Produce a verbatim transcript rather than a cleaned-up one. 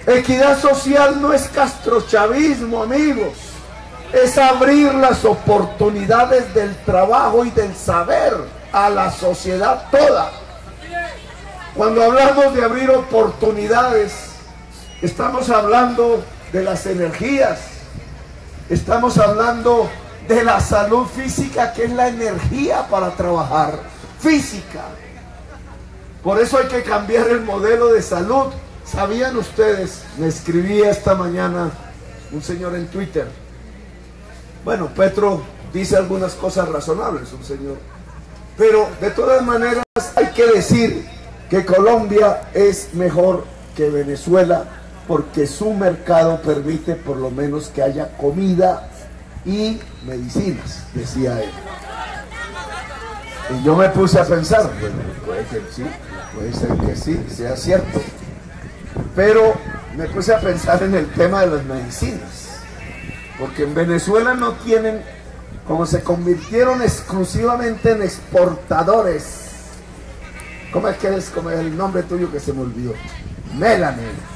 Equidad social no es castrochavismo, amigos. Es abrir las oportunidades del trabajo y del saber a la sociedad toda. Cuando hablamos de abrir oportunidades, estamos hablando de las energías, estamos hablando de la salud física, que es la energía para trabajar, física. Por eso hay que cambiar el modelo de salud. ¿Sabían ustedes? Me escribía esta mañana un señor en Twitter. Bueno, Petro dice algunas cosas razonables, un señor. Pero de todas maneras hay que decir que Colombia es mejor que Venezuela porque su mercado permite por lo menos que haya comida y medicinas, decía él. Y yo me puse a pensar, bueno, puede que sí, puede ser que sí, sea cierto. Pero me puse a pensar en el tema de las medicinas. Porque en Venezuela no tienen, como se convirtieron exclusivamente en exportadores. ¿Cómo es que es como el nombre tuyo que se me olvidó? Melanie.